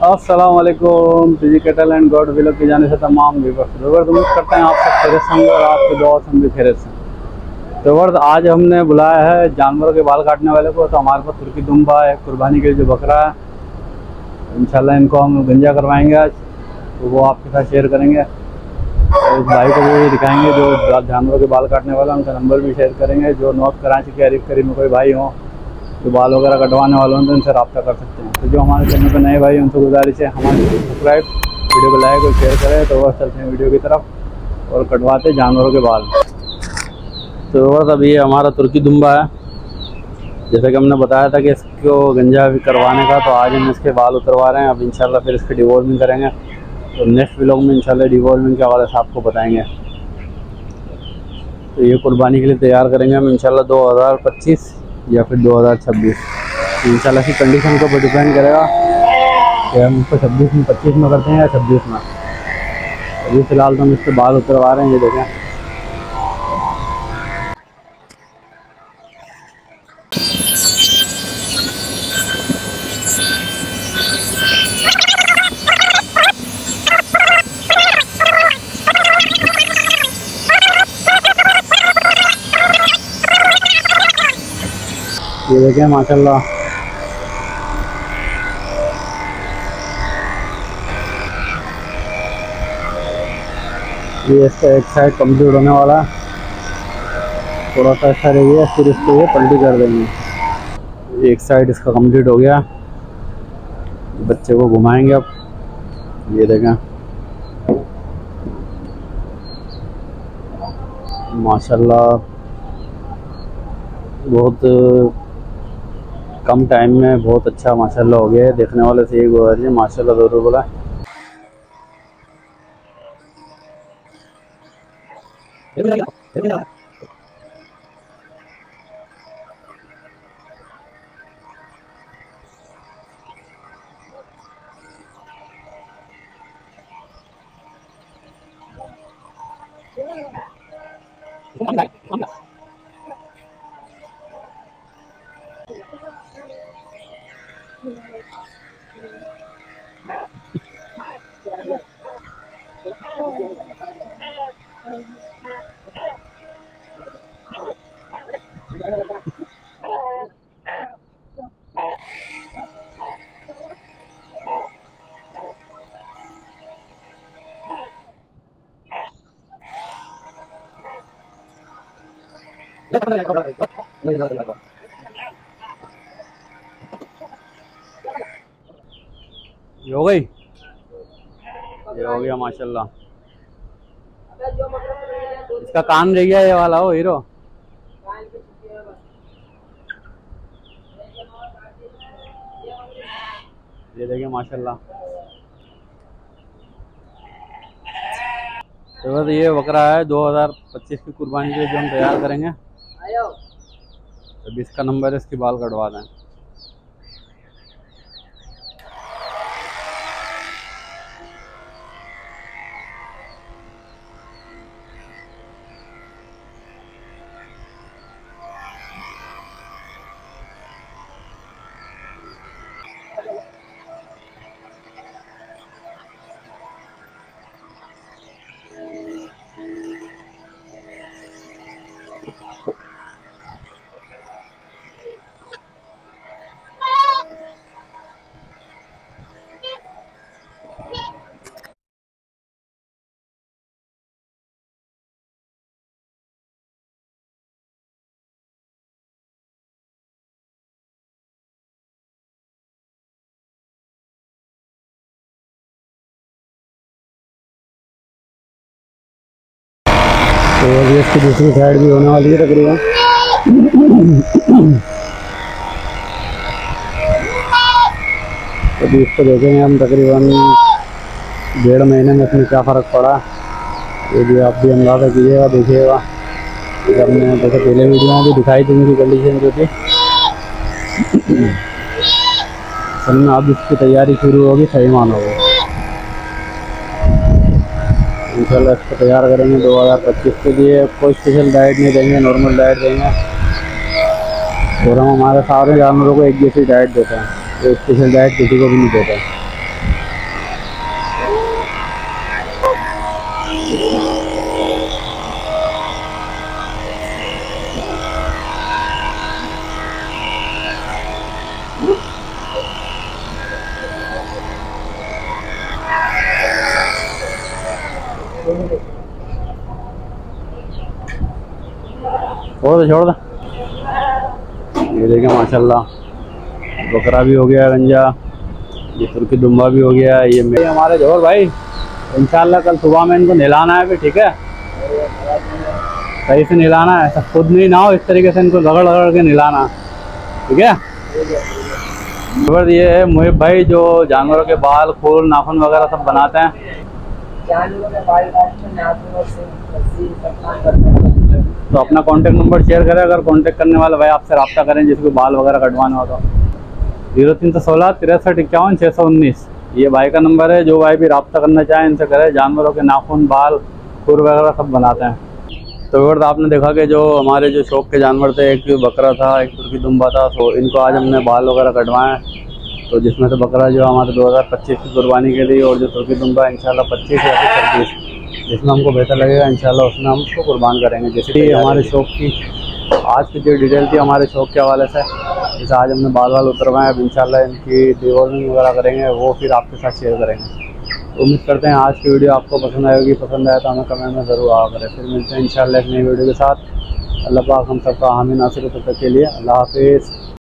अस्सलाम वालेकुम। PG cattle and goat vlog की जाने से तमाम व्यूअर्स उम्मीद करते हैं आप सब खैरियत से होंगे और आपके दुआ से हम भी खैरियत से। व्यूअर्स आज हमने बुलाया है जानवरों के बाल काटने वाले को। तो हमारे पास तुर्की दुम्बा है, कुर्बानी के लिए जो बकरा है, इंशाल्लाह इनको हम गंजा करवाएंगे आज। तो वो आपके साथ शेयर करेंगे और इस भाई को भी दिखाएंगे जो जानवरों के बाल काटने वाला, उनका नंबर भी शेयर करेंगे। जो नॉर्थ कराची के अरीफ करीब में कोई भाई हो जो बाल वगैरह कटवाने वाले हैं तो उनसे रब्ता कर सकते हैं। तो जो हमारे चैनल पर नए भाई उनसे गुजारिश है हमारे सब्सक्राइब, वीडियो को लाइक और शेयर करें। तो बस चलते हैं वीडियो की तरफ और कटवाते जानवरों के बाल। तो बस अभी ये हमारा तुर्की दुम्बा है, जैसे कि हमने बताया था कि इसको गंजा भी करवाने का। तो आज हम इसके बाल उतरवा रहे हैं। अब इंशाल्लाह फिर इसके डिवॉल्विंग करेंगे। तो नेक्स्ट व्लॉग में इंशाल्लाह डिवॉल्विंग के हवाले से आपको बताएंगे। तो ये कुर्बानी के लिए तैयार करेंगे हम इंशाल्लाह 2025 या फिर 2026। इंशाल्लाह की कंडीशन के ऊपर डिपेंड करेगा कि हम उसको 26 में 25 में करते हैं या 26 में। अभी फ़िलहाल तो हम इसके बाल उतरवा रहे हैं। ये देखें, ये देखें माशाल्लाह। ये इसका एक साइड कंप्लीट होने वाला है, थोड़ा सा अच्छा रहिए फिर इसको ये पलटी कर देंगे। एक साइड इसका कंप्लीट हो गया, बच्चे को घुमाएंगे अब। ये देखें माशाल्लाह, बहुत कम टाइम में बहुत अच्छा माशाल्लाह हो गया है। देखने वाले से यही गुजारिश है माशाल्लाह ज़रूर बोला। ये हो गई, ये हो गया माशाल्लाह। इसका कान रह गया ये वाला हो हीरो। ये देखिए माशाल्लाह। तो बस ये बकरा है 2025 की कुर्बानी के लिए जो हम तैयार करेंगे। तो इसका नंबर है, इसकी बाल कटवा दें। तो अभी इसकी दूसरी साइड भी होने वाली है तकरीबन। अभी इसको देखेंगे हम तकरीबन 1.5 महीने में इसमें क्या फ़र्क पड़ा, ये भी आप भी अंदाज़ा कीजिएगा, देखिएगा। हमने जैसे पहले वीडियो में भी दिखाई थी उनकी कंडीशन जो थी। असल में अब इसकी तैयारी शुरू होगी, सही मान होगी। इंशाल्लाह इसको तैयार करेंगे 2025 के लिए। कोई स्पेशल डाइट नहीं देंगे, नॉर्मल डाइट देंगे। और हम हमारे सारे जानवरों को एक जैसी डाइट देते हैं, तो स्पेशल डाइट किसी को भी नहीं देते। और छोड़ दो। ये देखिए माशाल्लाह, बकरा भी हो गया गंजा, ये तुर्की दुम्बा भी हो गया। ये हमारे जोहर भाई, इंशाल्लाह कल सुबह में इनको नहलाना है भी, ठीक है? सही से नहलाना है, सब खुद नहीं ना हो, इस तरीके से इनको रगड़ रगड़ के नहलाना, ठीक है? ये है मुहिब भाई, जो जानवरों के बाल, खून, नाखून वगैरह सब बनाते हैं। तो अपना कांटेक्ट नंबर शेयर करें, अगर कांटेक्ट करने वाले भाई आपसे रब्ता करें, जिसको बाल वगैरह कटवाना हो तो 0316 63 51 619 ये भाई का नंबर है। जो भाई भी रब्ता करना चाहे इनसे करें, जानवरों के नाखून, बाल, खुर वगैरह सब बनाते हैं। तो वर्द आपने देखा कि जो हमारे जो शौक के जानवर थे, एक बकरा था, एक तुर्की दुम्बा था, तो इनको आज हमने बाल वगैरह कटवाए। तो जिसमें से बकरा जो हमारे 2025 की कुर्बानी के लिए, और जो तुर्की दुम्बा इंशाल्लाह 25 या फिर 26 जिसमें हमको बेहतर लगेगा इंशाल्लाह उसमें हम उसको कुर्बान करेंगे। जैसे कि हमारे शौक की आज की जो डिटेल थी हमारे शौक के हवाले से, जैसे आज हमने बाल उतरवाए, अब इंशाल्लाह इनकी डिवॉर्मिंग वगैरह करेंगे, वो फिर आपके साथ शेयर करेंगे। उम्मीद करते हैं आज की वीडियो आपको पसंद आएगी। पसंद आए तो हमें कमेंट में ज़रूर आया करें। फिर मिलते हैं इंशाल्लाह एक नई वीडियो के साथ। अल्लाह पाक हम सबका हामी नासिर तक के लिए। अल्लाह हाफिज़।